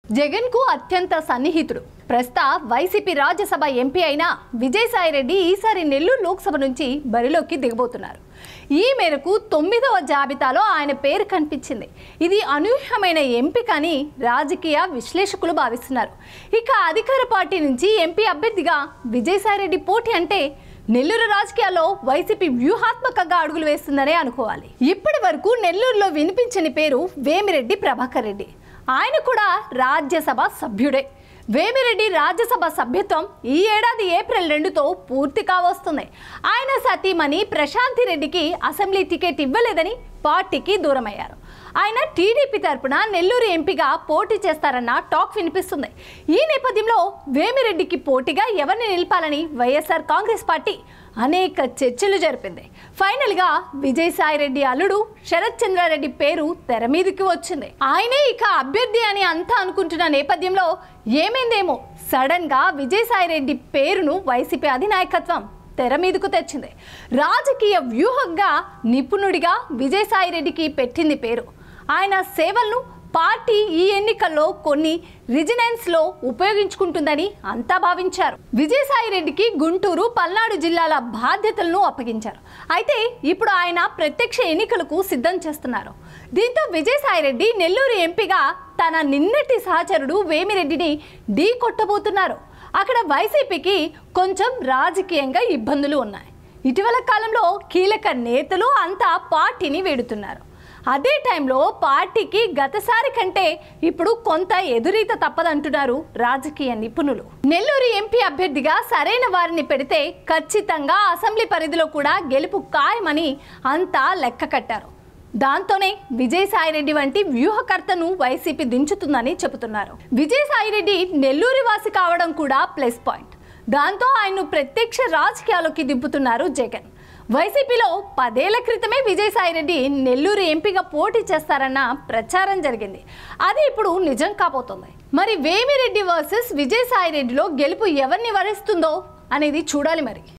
జగన్ కు అత్యంత సన్నిహితుడు ప్రస్తుత వైసీపీ రాజ్యసభ ఎంపీ అయిన విజయసాయిరెడ్డి ఈసారి నెల్లూరు లోక్సభ నుంచి బరిలోకి దిగబోతున్నారు. ఈ మేరకు 9వ జాబితాలో ఆయన పేరు కనిపించింది. ఇది అనూహ్యమైన ఎంపిక అని రాజకీయ విశ్లేషకులు భావిస్తున్నారు. ఇక అధికార పార్టీ నుంచి ఎంపీ అభ్యర్థిగా విజయసాయిరెడ్డి పోటీ అంటే నెల్లూరు రాజకీయాల్లో వైసీపీ వ్యూహాత్మకంగా అడుగులు వేస్తుందనే అనుకోవాలి. ఇప్పటి వరకు నెల్లూరులో వినిపించని పేరు వేమిరెడ్డి ప్రభాకర్ రెడ్డి. ఆయన కూడా రాజ్యసభ సభ్యుడే. వేమిరెడ్డి రాజ్యసభ సభ్యత్వం ఈ ఏడాది ఏప్రిల్ 2తో పూర్తి కావస్తుంది. ఆయన సతీమణి ప్రశాంతి రెడ్డికి అసెంబ్లీ టికెట్ ఇవ్వలేదని పార్టీకి దూరమయ్యారు. ఆయన టీడీపీ తరపున నెల్లూరు ఎంపీగా పోటీ చేస్తారన్న టాక్ వినిపిస్తుంది. ఈ నేపథ్యంలో వేమిరెడ్డికి పోటీగా ఎవరిని నిలపాలని వైఎస్ఆర్ కాంగ్రెస్ పార్టీ అనేక చర్చలు జరిపింది. ఫైనల్గా విజయసాయిరెడ్డి అల్లుడు శరత్ చంద్రారెడ్డి పేరు తెర మీదకి వచ్చింది. ఆయనే ఇక అభ్యర్థి అని అంతా అనుకుంటున్న నేపథ్యంలో ఏమైందేమో సడన్ గా విజయసాయిరెడ్డి పేరును వైసీపీ అధినాయకత్వం తెర మీదకు తెచ్చింది. రాజకీయ వ్యూహంగా నిపుణుడిగా విజయసాయిరెడ్డికి పెట్టింది పేరు. ఆయన సేవలను పార్టీ ఈ ఎన్నికల్లో కొన్ని రిజినెన్స్లో ఉపయోగించుకుంటుందని అంతా భావించారు. విజయసాయిరెడ్డికి గుంటూరు, పల్నాడు జిల్లాల బాధ్యతలను అప్పగించారు. అయితే ఇప్పుడు ఆయన ప్రత్యక్ష ఎన్నికలకు సిద్ధం చేస్తున్నారు. దీంతో విజయసాయిరెడ్డి నెల్లూరు ఎంపీగా తన నిన్నటి సహచరుడు వేమిరెడ్డిని ఢీ కొట్టబోతున్నారు. అక్కడ వైసీపీకి కొంచెం రాజకీయంగా ఇబ్బందులు ఉన్నాయి. ఇటీవల కాలంలో కీలక నేతలు అంతా పార్టీని వేడుతున్నారు. అదే టైంలో పార్టీకి గతసారి కంటే ఇప్పుడు కొంత ఎదురీత తప్పదంటున్నారు రాజకీయ నిపుణులు. నెల్లూరు ఎంపీ అభ్యర్థిగా సరైన వారిని పెడితే ఖచ్చితంగా అసెంబ్లీ పరిధిలో కూడా గెలుపు ఖాయమని అంతా లెక్క కట్టారు. దాంతోనే విజయసాయిరెడ్డి వంటి వ్యూహకర్తను వైసీపీ దించుతుందని చెబుతున్నారు. విజయసాయిరెడ్డి నెల్లూరు వాసి కావడం కూడా ప్లస్ పాయింట్. దాంతో ఆయన్ను ప్రత్యక్ష రాజకీయాల్లోకి దింపుతున్నారు జగన్. వైసీపీలో 10 ఏళ్ల క్రితమే విజయసాయిరెడ్డి నెల్లూరు ఎంపీగా పోటీ చేస్తారన్న ప్రచారం జరిగింది. అది ఇప్పుడు నిజం కాబోతోంది. మరి వేమిరెడ్డి వర్సెస్ విజయసాయిరెడ్డిలో గెలుపు ఎవరిని వరిస్తుందో అనేది చూడాలి మరి.